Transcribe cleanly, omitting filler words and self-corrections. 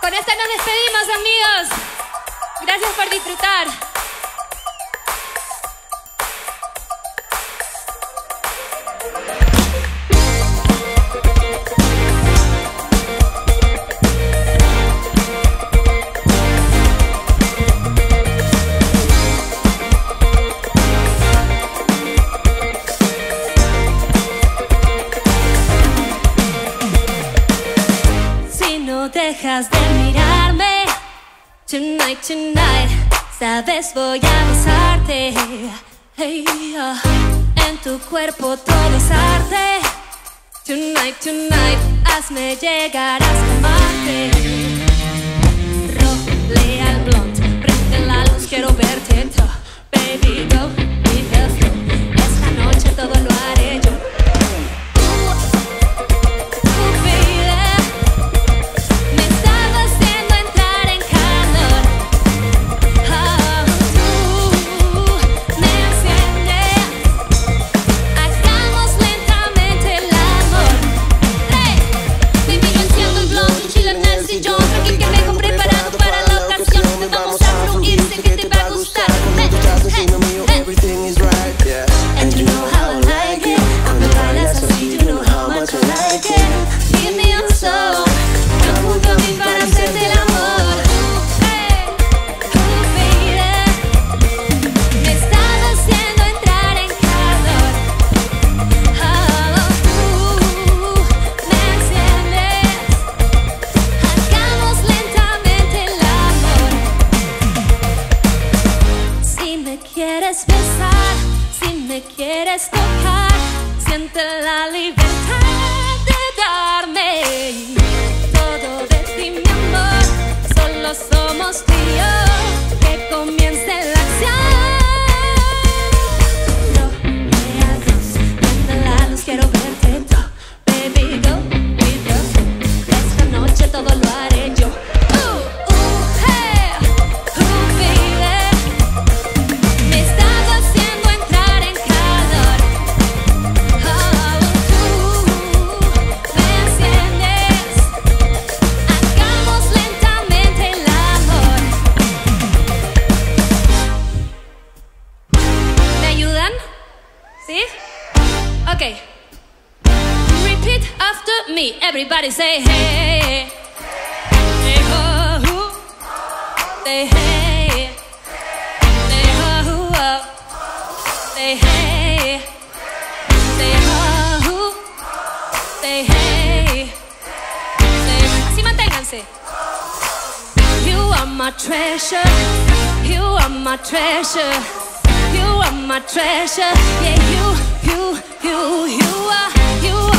Con esta nos despedimos, amigos. Gracias por disfrutar. Dejas de mirarme. Tonight, tonight, sabes, voy a besarte. Hey, en tu cuerpo todo es arte. Tonight, tonight, hazme llegar hasta Marte. Rolea el blunt, prende la luz, quiero verte dentro. Baby, go with the flow. Esta noche todo lo haré yo. Quieres tocar, siente la libertad de darme todo de ti, mi amor. Solo somos tú y yo, que comience la acción. No me hagas, prende la luz, quiero verte dentro. Baby, go with the flow. Esta noche todo lo haré yo. Okay. Repeat after me. Everybody say hey. Hey ho. Say hey. Say ho. Say hey. Say ho. Say hey. Así manténganse. You are my treasure. You are my treasure. You are my treasure. Yeah, you are